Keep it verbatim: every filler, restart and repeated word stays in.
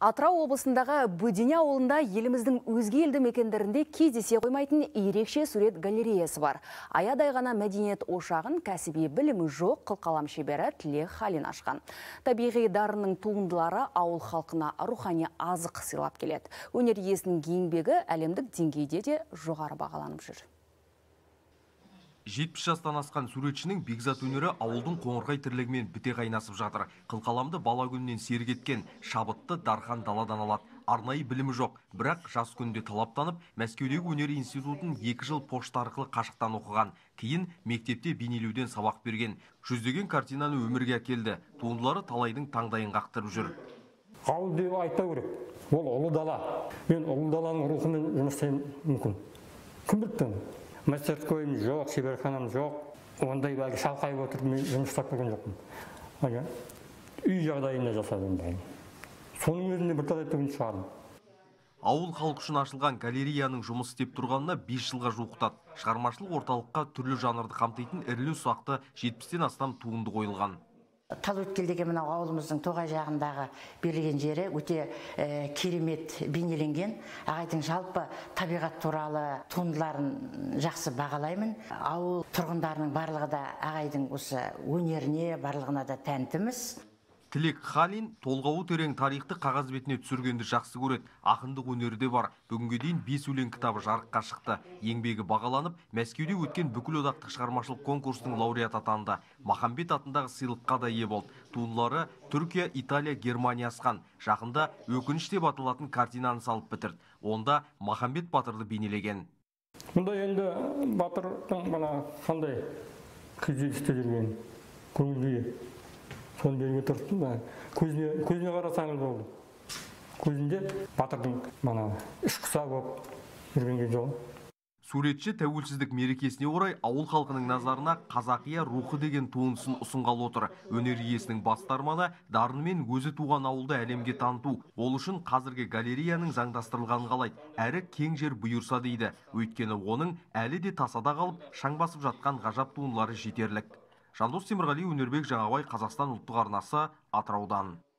Атырау облысындағы Бөдене ауылында еліміздің өзге елді мекендерінде кездесе қоймайтын ерекше сурет галереясы бар. Аядай ғана мәдениет ошағын кәсіби білімі жоқ қылқалам шебері Тілек Халин ашқан. Табиғи дарынның туындылары ауыл халқына рухани азық сыйлап келеді. Өнер иесінің еңбегі әлемдік деңгейде де жоғары бағаланып жүр. жетпіс жастан асқан суретшінің бекзат өнері ауылдың қоңырқай тірлігімен біте қайнасып жатыр. Қылқаламды бала күнінен сергеткен, шабытты дархан даладан алады. Арнайы білімі жоқ, бірақ жас күнде талаптанып, Мәскеудегі өнер институтын екі жыл пошта арқылы қашықтан оқыған. Кейін мектепте бейнелеуден сабақ берген. Жүздеген картинаны өмірге әкелді. Туындылары талайдың таңдайын қақтырып жүр. Ауыл деп айта керек. Ол ұлы дала. Мен ұлы даланың рухымен жұмыс істеуім мүмкін. Кім біліпті? Мастерскойым жоқ, шеберханам жоқ. Ондай бәлгі шалқайып отырып мен жұмыс істеп көрген жоқпын. Үй жағдайында жасадым бәрін. Соның өзінде бір талай түгін шығардым. Ауыл халық үшін ашылған галереяның жұмыс істеп тұрғанына бес жылға жуықтады. Шығармашылық орталыққа түрлі жанрды қамтитын ірілі ұсақты жетпістен астам туынды қойылған. Талөткел деген мынау ауылымыздың тоғай жағындағы берілген жері өте ә, керемет бейнеленген. Ағайдың жалпы табиғат туралы туындыларын жақсы бағалаймын. Ауыл тұрғындарының барлығы да ағайдың осы өнеріне барлығына да тәнтіміз. Тілек Халин толғауы терең тарихты қағаз бетіне түсіргенді жақсы көреді. Ақындық өнері де бар. Бүгінге дейін бес өлең кітабы жарыққа шықты. Еңбегі бағаланып, Мәскеуде өткен бүкіл одақтық шығармашылық конкурстың лауреаты атанды. Махамбет атындағы сыйлыққа да ие болды. Туындылары Түркия, Италия, Германия асқан. Жақында өкініш деп аталатын картинаны салып бітірді. Онда Махамбет батырды бейнелеген. Мұнда енді батырдың бана қандай күйзелісте жүрген көңілге соны беруге тұрттым да, көзіне, көзіне қарасаңыз болды. Көзінде батырдың мана ішқұса болып жүргенге жол. Суретші тәуелсіздік мерекесіне орай ауыл халқының назарына қазақия рухы деген туындысын ұсынғалы отыр. Өнер иесінің басты арманы дарынымен өзі туған ауылды әлемге таныту. Ол үшін қазіргі галереяның заңдастырылғанын қалайды, әрі кең жер бұйырса дейді. Өйткені оның әлі де тасада қалып, шаң басып жатқан ғажап туындылары жетерлік. Жандос Темірғали, Өнербек Жаңабай, Қазақстан ұлттық арнасы, Атыраудан.